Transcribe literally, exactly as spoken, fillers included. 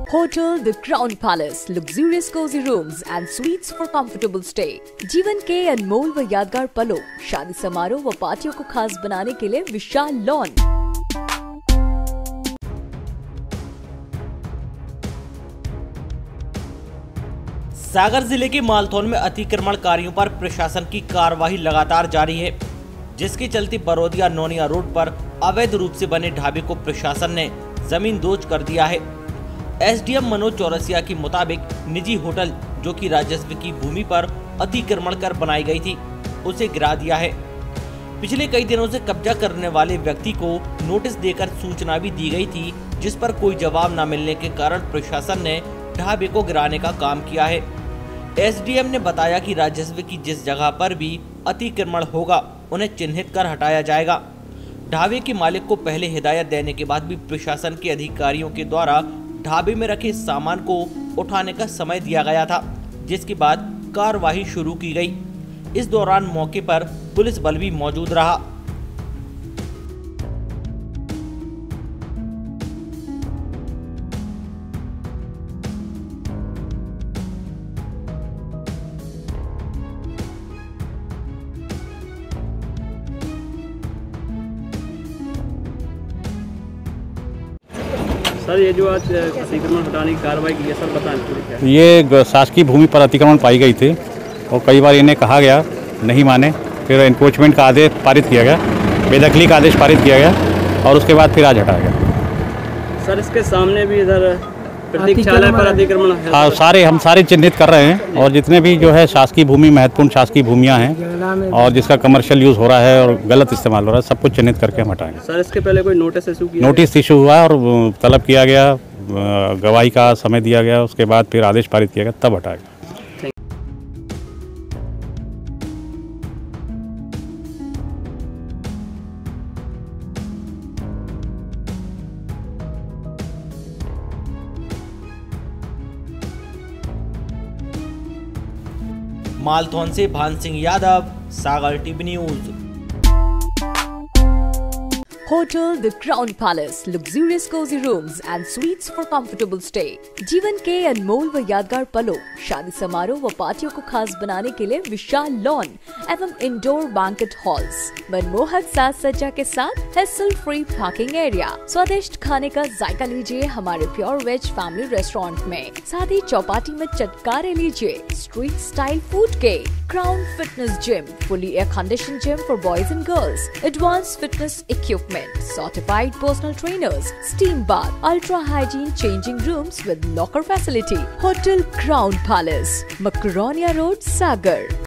Hotel The Crown Palace, luxurious cozy rooms and suites for comfortable stay. जीवन के अनमोल व यादगार पलों, शादी समारोह व पार्टियों को खास बनाने के लिए विशाल लॉन। सागर जिले के मालथौन में अतिक्रमणकारियों पर प्रशासन की कार्रवाई लगातार जारी है, जिसके चलते बरोदिया नोनिया रोड पर अवैध रूप से बने ढाबे को प्रशासन ने जमीन दोज कर दिया है। एसडीएम मनोज चौरसिया के मुताबिक निजी होटल जो कि राजस्व की भूमि पर अतिक्रमण कर बनाई गई थी, उसे गिरा दिया है। पिछले कई दिनों से कब्जा करने वाले व्यक्ति को नोटिस देकर सूचना भी दी गई थी, जिस पर कोई जवाब न मिलने के कारण प्रशासन ने ढाबे को गिराने का काम किया है। एसडीएम ने बताया कि राजस्व की जिस जगह पर भी अतिक्रमण होगा उन्हें चिन्हित कर हटाया जाएगा। ढाबे के मालिक को पहले हिदायत देने के बाद भी प्रशासन के अधिकारियों के द्वारा ढाबे में रखे सामान को उठाने का समय दिया गया था, जिसके बाद कार्रवाई शुरू की गई। इस दौरान मौके पर पुलिस बल भी मौजूद रहा। सर, ये जो आज अतिक्रमण हटाने की कार्रवाई की है, सर बताएं पूरी क्या? ये शासकीय भूमि पर अतिक्रमण पाई गई थी और कई बार इन्हें कहा गया, नहीं माने, फिर एनक्रोचमेंट का आदेश पारित किया गया, बेदखली का आदेश पारित किया गया और उसके बाद फिर आज हटाया गया। सर, इसके सामने भी इधर प्रतीक्षालय पर अतिक्रमण है। हाँ, सारे हम सारे चिन्हित कर रहे हैं और जितने भी जो है शासकीय भूमि, महत्वपूर्ण शासकीय भूमियाँ हैं और जिसका कमर्शियल यूज़ हो रहा है और गलत इस्तेमाल हो रहा है, सब कुछ चिन्हित करके हम हटाएंगे। सर, इसके पहले कोई नोटिस इशू किया? नोटिस इशू हुआ और तलब किया गया, गवाही का समय दिया गया, उसके बाद फिर आदेश पारित किया गया, तब हटाया गया। मालथौन से Bhan Singh Yadav, Sagar TV news. Hotel The Crown Palace, luxurious cozy rooms and suites for comfortable stay. जीवन के अनमोल व यादगार पलों, शादी समारोह व पार्टियों को खास बनाने के लिए विशाल लॉन एवं इंडोर बैंकेट हॉल्स, मनमोहक साज सज्जा के साथ हेसल फ्री पार्किंग एरिया। स्वादिष्ट खाने का जायका लीजिए हमारे प्योर वेज फैमिली रेस्टोरेंट में, साथ ही चौपाटी में चटकारे लीजिए स्ट्रीट स्टाइल फूड के। Crown fitness gym, fully air conditioned gym for boys and girls, advanced fitness equipment, certified personal trainers, steam bath, ultra hygiene changing rooms with locker facility. Hotel Crown Palace, Macaronia Road, Sagar.